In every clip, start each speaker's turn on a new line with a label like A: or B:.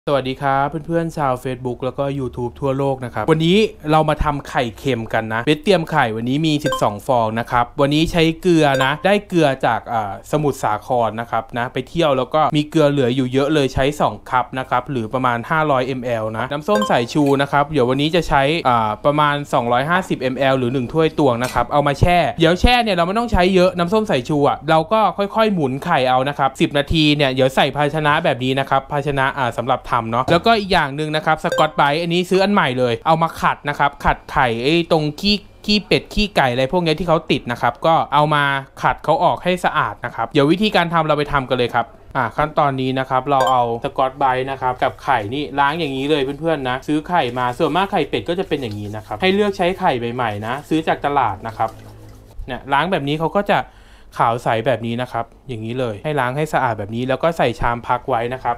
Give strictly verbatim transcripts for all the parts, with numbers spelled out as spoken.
A: สวัสดีครับเพื่อนๆชาว Facebook แล้วก็ YouTube ทั่วโลกนะครับวันนี้เรามาทำไข่เค็มกันนะเบสเตรียมไข่วันนี้มีสิบสองฟองนะครับวันนี้ใช้เกลือนะได้เกลือจากสมุทรสาครนะครับนะไปเที่ยวแล้วก็มีเกลือเหลืออยู่เยอะเลยใช้สองคัพนะครับหรือประมาณห้าร้อยมิลลิลิตร นะน้ำส้มสายชูนะครับเดี๋ยววันนี้จะใช้ประมาณสองร้อยห้าสิบมิลลิลิตร หรือหนึ่งถ้วยตวงนะครับเอามาแช่เดี๋ยวแช่เนี่ยเราไม่ต้องใช้เยอะน้ำส้มสายชูอ่ะเราก็ค่อยๆหมุนไข่เอานะครับสิบนาทีเนี่ยเดี๋ยวใส่ภาชนะแบบนี้นะครับภาชนะสำหรับทำเนาะแล้วก็อีกอย่างหนึ่งนะครับสกอตไบรท์อันนี้ซื้ออันใหม่เลยเอามาขัดนะครับขัดไข่ไอ้ตรงขี้ขี้เป็ดขี้ไก่อะไรพวกนี้ที่เขาติดนะครับก็เอามาขัดเขาออกให้สะอาดนะครับเดี๋ยววิธีการทำเราไปทำกันเลยครับอ่าขั้นตอนนี้นะครับเราเอาสกอตไบรท์นะครับกับไข่นี่ล้างอย่างนี้เลยเพื่อนๆนะซื้อไข่มาส่วนมากไข่เป็ดก็จะเป็นอย่างนี้นะครับให้เลือกใช้ไข่ใหม่ๆนะซื้อจากตลาดนะครับเนี่ยล้างแบบนี้เขาก็จะขาวใสแบบนี้นะครับอย่างนี้เลยให้ล้างให้สะอาดแบบนี้แล้วก็ใส่ชามพักไว้นะครับ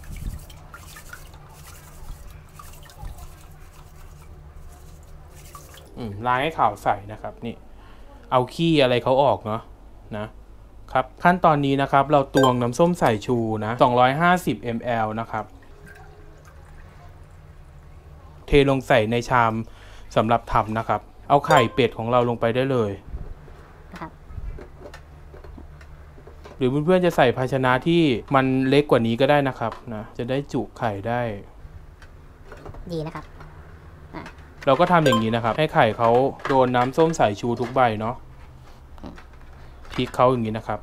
A: ล้างให้ขาวใสนะครับนี่เอาขี้อะไรเขาออกเนาะนะครับขั้นตอนนี้นะครับเราตวงน้ำส้มสายชูนะสองร้อยห้าสิบมิลลิลิตร นะครับเทลงใส่ในชามสำหรับทำนะครับเอาไข่เป็ดของเราลงไปได้เลยครับหรือเพื่อนๆจะใส่ภาชนะที่มันเล็กกว่านี้ก็ได้นะครับนะจะได้จุไข่ได้ดีนะครับเราก็ทำอย่างนี้นะครับให้ไข่เขาโดนน้ำส้มสายชูทุกใบเนาะพลิกเขาอย่างนี้นะครับ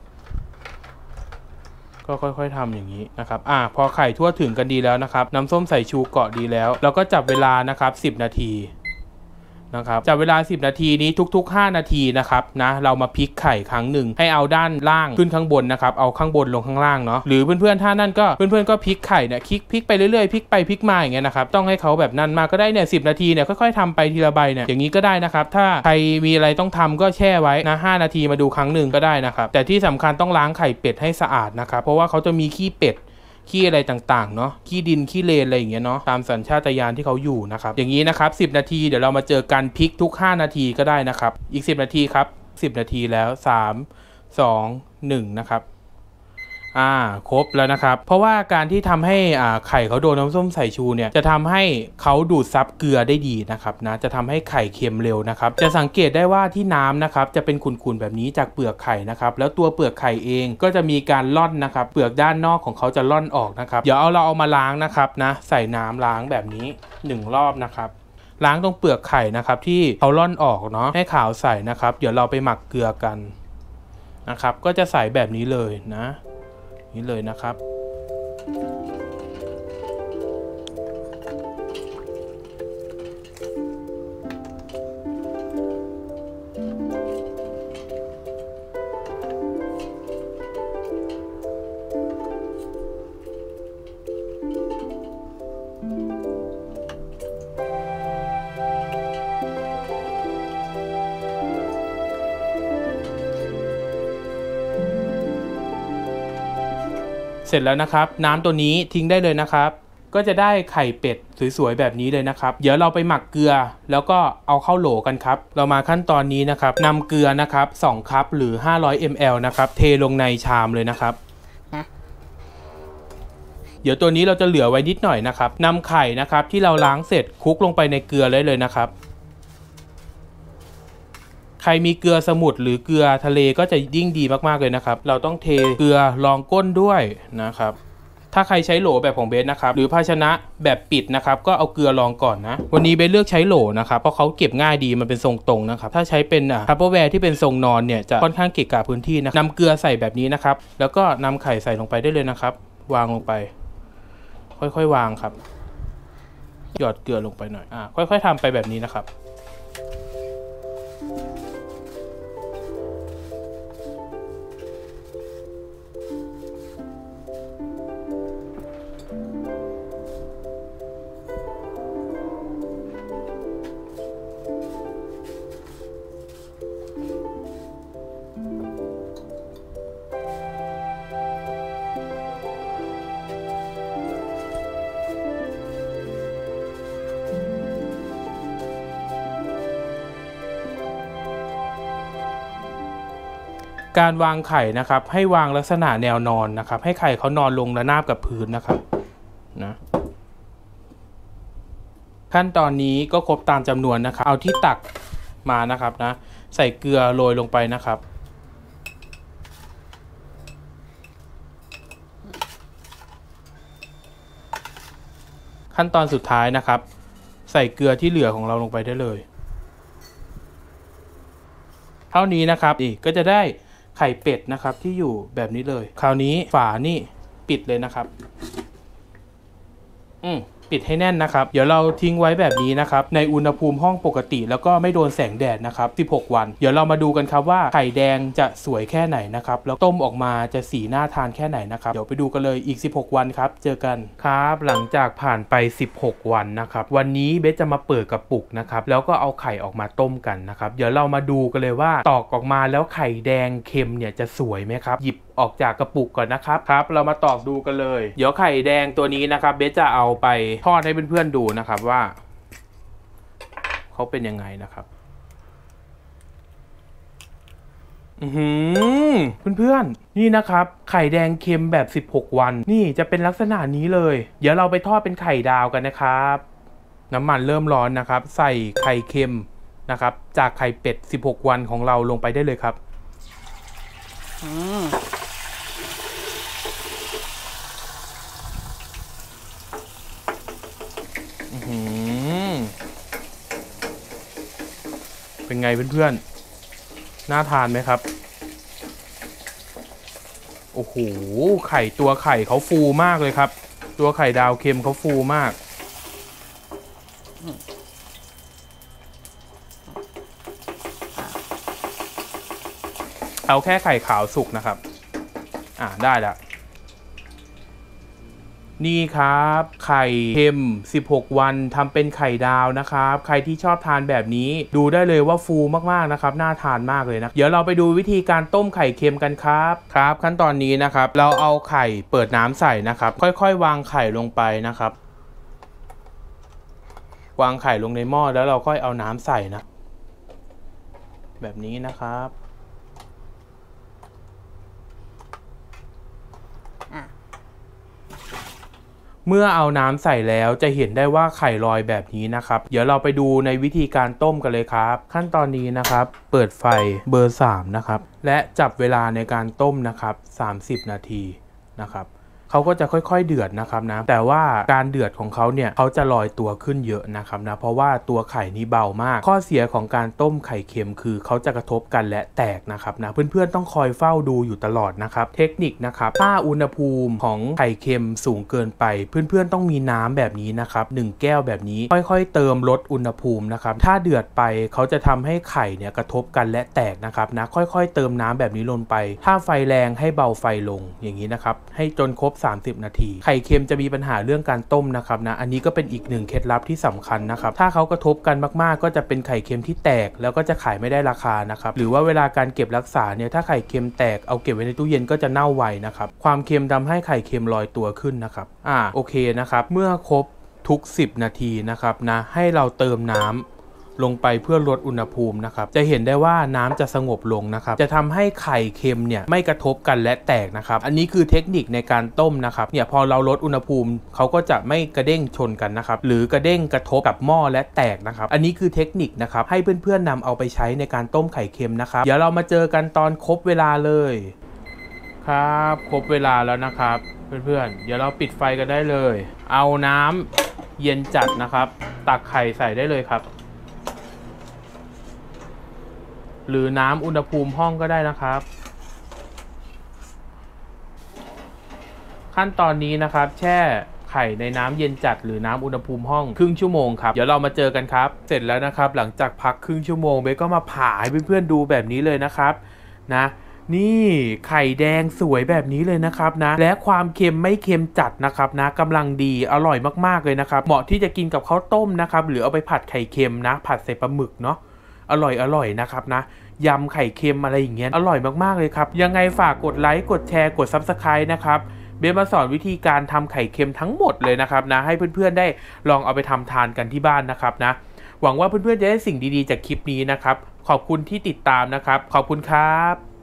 A: ก็ค่อยๆทำอย่างนี้นะครับอ่ะพอไข่ทั่วถึงกันดีแล้วนะครับน้ำส้มสายชูเกาะดีแล้วเราก็จับเวลานะครับสิบนาทีนะครับจับเวลาสิบนาทีนี้ทุกๆห้านาทีนะครับนะเรามาพลิกไข่ครั้งหนึ่งให้เอาด้านล่างขึ้นข้างบนนะครับเอาข้างบนลงข้างล่างเนาะหรือเพื่อนๆถ้านั่นก็เพื่อนๆก็พลิกไข่เนี่ยพลิกพลิกไปเรื่อยๆพลิกไปพลิกมาอย่างเงี้ยนะครับต้องให้เขาแบบนั่นมาก็ได้เนี่ยสิบนาทีเนี่ยค่อยๆทำไปทีละใบเนี่ยอย่างนี้ก็ได้นะครับถ้าใครมีอะไรต้องทำก็แช่ไว้นะห้านาทีมาดูครั้งหนึ่งก็ได้นะครับแต่ที่สำคัญต้องล้างไข่เป็ดให้สะอาดนะครับเพราะว่าเขาจะมีขี้เป็ดขี้อะไรต่างๆเนาะขี้ดินขี้เลนอะไรอย่างเงี้ยเนาะตามสัญชาตญาณที่เขาอยู่นะครับอย่างนี้นะครับสิบนาทีเดี๋ยวเรามาเจอกันพลิกทุกห้านาทีก็ได้นะครับอีกสิบนาทีครับสิบนาทีแล้วสาม สอง หนึ่งนะครับอ่าครบแล้วนะครับเพราะว่าการที่ทำให้อ่าไข่เขาโดนน้ำส้มสายชูเนี่ยจะทำให้เขาดูดซับเกลือได้ดีนะครับนะจะทำให้ไข่เค็มเร็วนะครับจะสังเกตได้ว่าที่น้ำนะครับจะเป็นขุ่นๆแบบนี้จากเปลือกไข่นะครับแล้วตัวเปลือกไข่เองก็จะมีการล่อนนะครับเปลือกด้านนอกของเขาจะล่อนออกนะครับเดี๋ยวเอาเราเอามาล้างนะครับนะใส่น้ำล้างแบบนี้หนึ่งรอบนะครับล้างตรงเปลือกไข่นะครับที่เขาล่อนออกเนาะให้ขาวใสนะครับเดี๋ยวเราไปหมักเกลือกันนะครับก็จะใส่แบบนี้เลยนะนี่เลยนะครับเสร็จแล้วนะครับน้ำตัวนี้ทิ้งได้เลยนะครับก็จะได้ไข่เป็ดสวยๆแบบนี้เลยนะครับเดี๋ยวเราไปหมักเกลือแล้วก็เอาเข้าโหลกันครับเรามาขั้นตอนนี้นะครับนำเกลือนะครับสองคัพหรือห้าร้อยมิลลิลิตร นะครับเทลงในชามเลยนะครับนะเดี๋ยวตัวนี้เราจะเหลือไว้นิดหน่อยนะครับนำไข่นะครับที่เราล้างเสร็จคลุกลงไปในเกลือเลยเลยนะครับใครมีเกลือสมุทรหรือเกลือทะเลก็จะยิ่งดีมากๆเลยนะครับเราต้องเทเกลือรองก้นด้วยนะครับถ้าใครใช้โหลแบบของเบสนะครับหรือภาชนะแบบปิดนะครับก็เอาเกลือรองก่อนนะวันนี้เบสเลือกใช้โหลนะครับเพราะเขาเก็บง่ายดีมันเป็นทรงตรงนะครับถ้าใช้เป็นทัพเปอร์แวร์ที่เป็นทรงนอนเนี่ยจะค่อนข้างเกะกะพื้นที่นะนำเกลือใส่แบบนี้นะครับแล้วก็นำไข่ใส่ลงไปได้เลยนะครับวางลงไปค่อยๆวางครับหยอดเกลือลงไปหน่อยอ่าค่อยๆทำไปแบบนี้นะครับการวางไข่นะครับให้วางลักษณะแนวนอนนะครับให้ไข่เขานอนลงระนาบกับพื้นนะครับนะขั้นตอนนี้ก็ครบตามจำนวนนะครับเอาที่ตักมานะครับนะใส่เกลือโรยลงไปนะครับขั้นตอนสุดท้ายนะครับใส่เกลือที่เหลือของเราลงไปได้เลยเท่านี้นะครับอีกก็จะได้ไข่เป็ดนะครับที่อยู่แบบนี้เลยคราวนี้ฝานี่ปิดเลยนะครับอืมปิดให้แน่นนะครับเดี๋ยวเราทิ้งไว้แบบนี้นะครับในอุณหภูมิห้องปกติแล้วก็ไม่โดนแสงแดดนะครับสิบหกวันเดี๋ยวเรามาดูกันครับว่าไข่แดงจะสวยแค่ไหนนะครับแล้วต้มออกมาจะสีน่าทานแค่ไหนนะครับเดี๋ยวไปดูกันเลยอีกสิบหกวันครับเจอกันครับหลังจากผ่านไปสิบหกวันนะครับวันนี้เบสจะมาเปิดกระปุกนะครับแล้วก็เอาไข่ออกมาต้มกันนะครับเดี๋ยวเรามาดูกันเลยว่าตอกออกมาแล้วไข่แดงเค็มเนี่ยจะสวยไหมครับหยิบออกจากกระปุกก่อนนะครับครับเรามาตอกดูกันเลยเดี๋ยวไข่แดงตัวนี้นะครับเบสจะเอาไปทอดให้เพื่อนๆดูนะครับว่าเขาเป็นยังไงนะครับอือหือเพื่อนๆนี่นะครับไข่แดงเค็มแบบสิบหกวันนี่จะเป็นลักษณะนี้เลยเดี๋ยวเราไปทอดเป็นไข่ดาวกันนะครับน้ำมันเริ่มร้อนนะครับใส่ไข่เค็มนะครับจากไข่เป็ดสิบหกวันของเราลงไปได้เลยครับอืมเป็นไงเพื่อนๆน่าทานไหมครับโอ้โหไข่ตัวไข่เขาฟูมากเลยครับตัวไข่ดาวเค็มเขาฟูมากเอาแค่ไข่ขาวสุกนะครับอ่าได้แล้วนี่ครับไข่เค็มสิบหกวันทำเป็นไข่ดาวนะครับใครที่ชอบทานแบบนี้ดูได้เลยว่าฟูมากๆนะครับน่าทานมากเลยนะเดี๋ยวเราไปดูวิธีการต้มไข่เค็มกันครับครับขั้นตอนนี้นะครับเราเอาไข่เปิดน้ำใส่นะครับค่อยๆวางไข่ลงไปนะครับวางไข่ลงในหม้อแล้วเราค่อยเอาน้ำใส่นะแบบนี้นะครับเมื่อเอาน้ำใส่แล้วจะเห็นได้ว่าไข่ลอยแบบนี้นะครับเดี๋ยวเราไปดูในวิธีการต้มกันเลยครับขั้นตอนนี้นะครับเปิดไฟเบอร์สามนะครับและจับเวลาในการต้มนะครับสามสิบนาทีนะครับเขาก็จะค่อยๆเดือดนะครับนะแต่ว่าการเดือดของเขาเนี่ยเขาจะลอยตัวขึ้นเยอะนะครับนะเพราะว่าตัวไข่นี้เบามากข้อเสียของการต้มไข่เค็มคือเขาจะกระทบกันและแตกนะครับนะเพื่อนๆต้องคอยเฝ้าดูอยู่ตลอดนะครับเทคนิคนะครับถ้าอุณหภูมิของไข่เค็มสูงเกินไปเพื่อนๆต้องมีน้ำแบบนี้นะครับหนึ่งแก้วแบบนี้ค่อยๆเติมลดอุณหภูมินะครับถ้าเดือดไปเขาจะทำให้ไข่เนี่ยกระทบกันและแตกนะครับนะค่อยๆเติมน้ำแบบนี้ลงไปถ้าไฟแรงให้เบาไฟลงอย่างนี้นะครับให้จนครบสามสิบนาทีไข่เค็มจะมีปัญหาเรื่องการต้มนะครับนะอันนี้ก็เป็นอีกหนึ่งเคล็ดลับที่สำคัญนะครับถ้าเขากระทบกันมากๆก็จะเป็นไข่เค็มที่แตกแล้วก็จะขายไม่ได้ราคานะครับหรือว่าเวลาการเก็บรักษาเนี่ยถ้าไข่เค็มแตกเอาเก็บไว้ในตู้เย็นก็จะเน่าไวนะครับความเค็มทำให้ไข่เค็มลอยตัวขึ้นนะครับอ่าโอเคนะครับเมื่อครบทุกสิบนาทีนะครับนะให้เราเติมน้ำลงไปเพื่อลดอุณหภูมินะครับจะเห็นได้ว่าน้ำจะสงบลงนะครับจะทำให้ไข่เค็มเนี่ยไม่กระทบกันและแตกนะครับอันนี้คือเทคนิคในการต้มนะครับเนี่ยพอเราลดอุณหภูมิเขาก็จะไม่กระเด้งชนกันนะครับหรือกระเด้งกระทบกับหม้อและแตกนะครับอันนี้คือเทคนิคนะครับให้เพื่อนๆนำเอาไปใช้ในการต้มไข่เค็มนะครับเดี๋ยวเรามาเจอกันตอนครบเวลาเลยครับครบเวลาแล้วนะครับเพื่อนๆเดี๋ยวเราปิดไฟกันได้เลยเอาน้ำเย็นจัดนะครับตักไข่ใส่ได้เลยครับหรือน้ำอุณหภูมิห้องก็ได้นะครับขั้นตอนนี้นะครับแช่ไข่ในน้ำเย็นจัดหรือน้ำอุณหภูมิห้องครึ่งชั่วโมงครับเดี๋ยวเรามาเจอกันครับเสร็จแล้วนะครับหลังจากพักครึ่งชั่วโมงเบสก็มาผ่าให้เพื่อนๆดูแบบนี้เลยนะครับนะนี่ไข่แดงสวยแบบนี้เลยนะครับนะและความเค็มไม่เค็มจัดนะครับนะกำลังดีอร่อยมากๆเลยนะครับเหมาะที่จะกินกับข้าวต้มนะครับหรือเอาไปผัดไข่เค็มนะผัดใส่ปลาหมึกเนาะอร่อยอร่อยนะครับนะยำไข่เค็มอะไรอย่างเงี้ยอร่อยมากๆเลยครับยังไงฝากกดไลค์กดแชร์กด ซับสไครบ์ นะครับเบสมาสอนวิธีการทำไข่เค็มทั้งหมดเลยนะครับนะให้เพื่อนๆได้ลองเอาไปทำทานกันที่บ้านนะครับนะหวังว่าเพื่อนๆจะได้สิ่งดีๆจากคลิปนี้นะครับขอบคุณที่ติดตามนะครับขอบคุณครับ